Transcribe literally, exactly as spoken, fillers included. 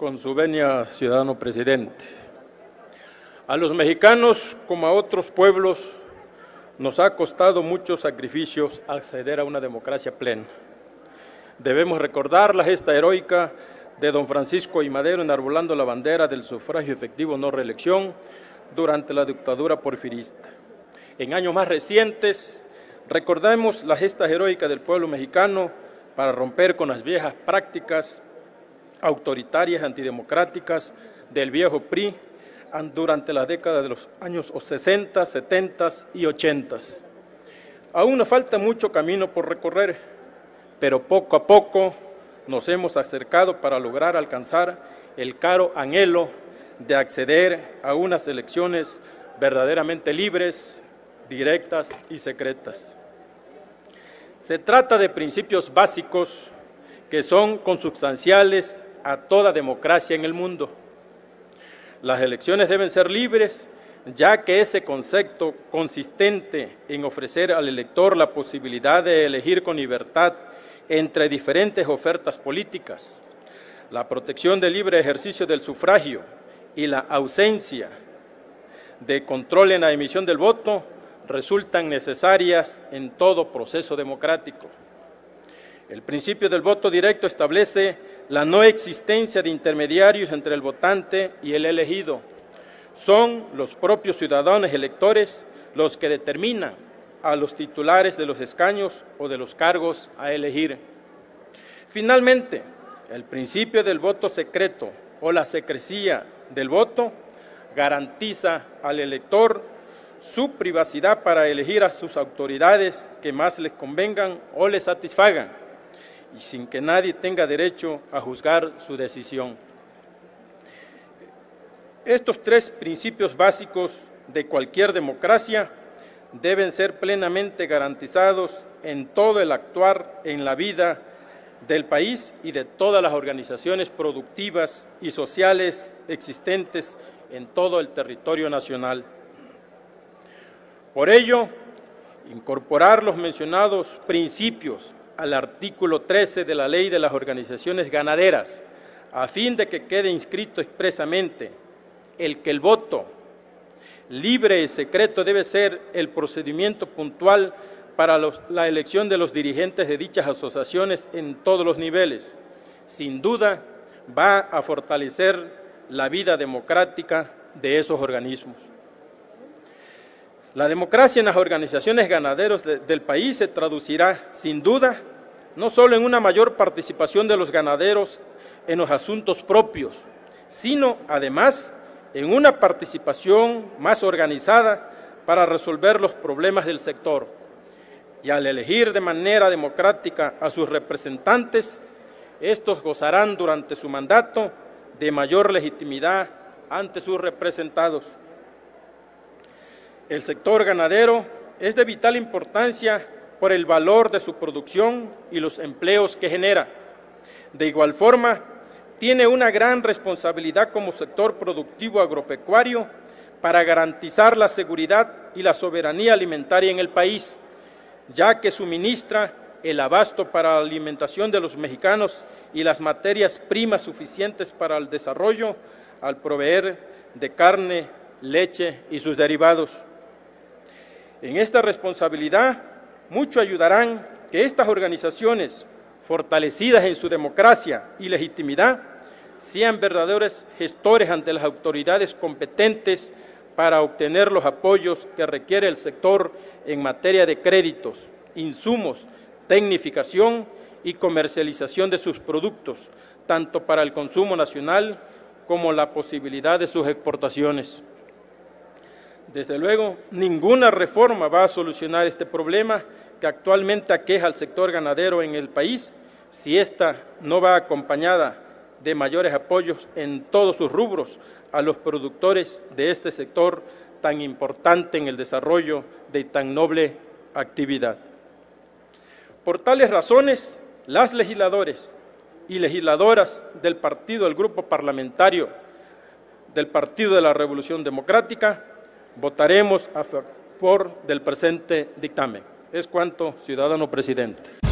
Con su venia, ciudadano presidente. A los mexicanos, como a otros pueblos, nos ha costado muchos sacrificios acceder a una democracia plena. Debemos recordar la gesta heroica de don Francisco I. Madero enarbolando la bandera del sufragio efectivo no reelección durante la dictadura porfirista. En años más recientes, recordemos la gesta heroica del pueblo mexicano para romper con las viejas prácticas autoritarias, antidemocráticas del viejo P R I durante la década de los años sesenta, setenta y ochenta. Aún nos falta mucho camino por recorrer, pero poco a poco nos hemos acercado para lograr alcanzar el caro anhelo de acceder a unas elecciones verdaderamente libres, directas y secretas. Se trata de principios básicos que son consubstanciales a toda democracia en el mundo. Las elecciones deben ser libres, ya que ese concepto consistente en ofrecer al elector la posibilidad de elegir con libertad entre diferentes ofertas políticas, la protección del libre ejercicio del sufragio y la ausencia de control en la emisión del voto resultan necesarias en todo proceso democrático. El principio del voto directo establece la no existencia de intermediarios entre el votante y el elegido. Son los propios ciudadanos electores los que determinan a los titulares de los escaños o de los cargos a elegir. Finalmente, el principio del voto secreto o la secrecía del voto garantiza al elector su privacidad para elegir a sus autoridades que más les convengan o les satisfagan, y sin que nadie tenga derecho a juzgar su decisión. Estos tres principios básicos de cualquier democracia deben ser plenamente garantizados en todo el actuar en la vida del país y de todas las organizaciones productivas y sociales existentes en todo el territorio nacional. Por ello, incorporar los mencionados principios al artículo trece de la Ley de las Organizaciones Ganaderas, a fin de que quede inscrito expresamente el que el voto libre y secreto debe ser el procedimiento puntual para los, la elección de los dirigentes de dichas asociaciones en todos los niveles, sin duda va a fortalecer la vida democrática de esos organismos. La democracia en las organizaciones ganaderas de, del país se traducirá, sin duda, no solo en una mayor participación de los ganaderos en los asuntos propios, sino, además, en una participación más organizada para resolver los problemas del sector. Y al elegir de manera democrática a sus representantes, estos gozarán durante su mandato de mayor legitimidad ante sus representados. El sector ganadero es de vital importancia por el valor de su producción y los empleos que genera. De igual forma, tiene una gran responsabilidad como sector productivo agropecuario para garantizar la seguridad y la soberanía alimentaria en el país, ya que suministra el abasto para la alimentación de los mexicanos y las materias primas suficientes para el desarrollo al proveer de carne, leche y sus derivados. En esta responsabilidad, mucho ayudarán que estas organizaciones, fortalecidas en su democracia y legitimidad, sean verdaderos gestores ante las autoridades competentes para obtener los apoyos que requiere el sector en materia de créditos, insumos, tecnificación y comercialización de sus productos, tanto para el consumo nacional como la posibilidad de sus exportaciones. Desde luego, ninguna reforma va a solucionar este problema que actualmente aqueja al sector ganadero en el país si ésta no va acompañada de mayores apoyos en todos sus rubros a los productores de este sector tan importante en el desarrollo de tan noble actividad. Por tales razones, las legisladores y legisladoras del partido, del grupo parlamentario del Partido de la Revolución Democrática, votaremos a favor del presente dictamen. Es cuanto, ciudadano presidente.